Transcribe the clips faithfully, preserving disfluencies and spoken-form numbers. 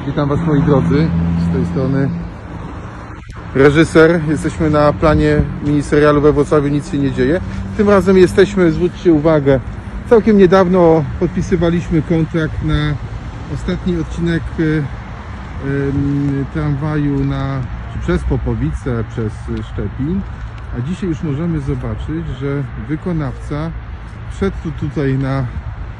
Witam Was, moi drodzy, z tej strony reżyser. Jesteśmy na planie miniserialu We Wrocławiu Nic się nie dzieje. Tym razem jesteśmy, zwróćcie uwagę, całkiem niedawno podpisywaliśmy kontrakt na ostatni odcinek y, y, tramwaju na, przez Popowice, przez Szczepin. A dzisiaj już możemy zobaczyć, że wykonawca wszedł tutaj na, y,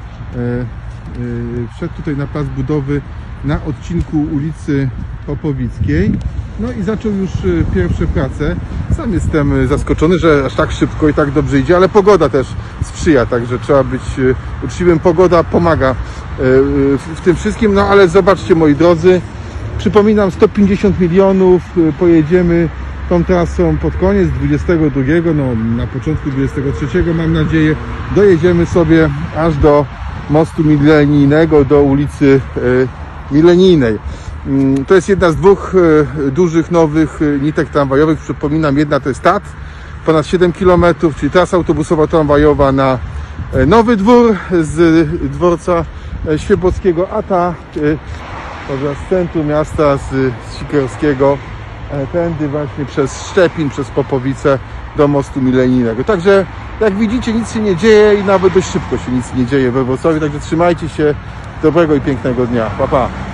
y, wszedł tutaj na plac budowy na odcinku ulicy Popowickiej. No i zaczął już pierwsze prace. Sam jestem zaskoczony, że aż tak szybko i tak dobrze idzie, ale pogoda też sprzyja, także trzeba być uczciwym. Pogoda pomaga w tym wszystkim, no ale zobaczcie, moi drodzy, przypominam, sto pięćdziesiąt milionów, pojedziemy tą trasą pod koniec dwudziestego drugiego, no na początku dwudziestego trzeciego, mam nadzieję, dojedziemy sobie aż do mostu milenijnego, do ulicy Milenijnej. To jest jedna z dwóch dużych, nowych nitek tramwajowych. Przypominam, jedna to jest T A T, ponad siedem kilometrów, czyli trasa autobusowo-tramwajowa na Nowy Dwór z dworca Świebockiego, a ta z centrum miasta, z Sikorskiego, tędy właśnie przez Szczepin, przez Popowice do mostu milenijnego. Także jak widzicie, nic się nie dzieje i nawet dość szybko się nic nie dzieje we Wrocławiu, także trzymajcie się, dobrego i pięknego dnia. Pa, pa.